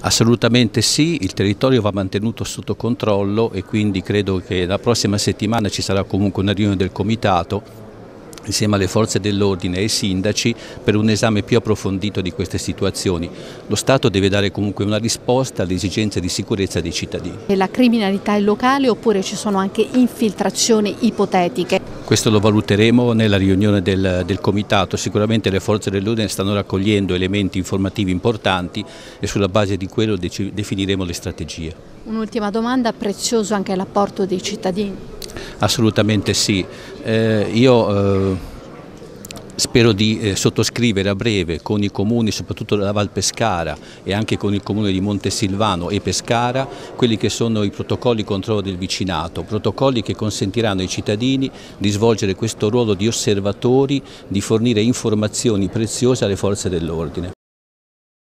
Assolutamente sì, il territorio va mantenuto sotto controllo e quindi credo che la prossima settimana ci sarà comunque una riunione del comitato insieme alle forze dell'ordine e ai sindaci per un esame più approfondito di queste situazioni. Lo Stato deve dare comunque una risposta alle esigenze di sicurezza dei cittadini. La criminalità è locale oppure ci sono anche infiltrazioni ipotetiche? Questo lo valuteremo nella riunione del comitato, sicuramente le forze dell'ordine stanno raccogliendo elementi informativi importanti e sulla base di quello definiremo le strategie. Un'ultima domanda, prezioso anche l'apporto dei cittadini? Assolutamente sì, spero di sottoscrivere a breve con i comuni, soprattutto della Val Pescara e anche con il comune di Montesilvano e Pescara, quelli che sono i protocolli controllo del vicinato, protocolli che consentiranno ai cittadini di svolgere questo ruolo di osservatori, di fornire informazioni preziose alle forze dell'ordine.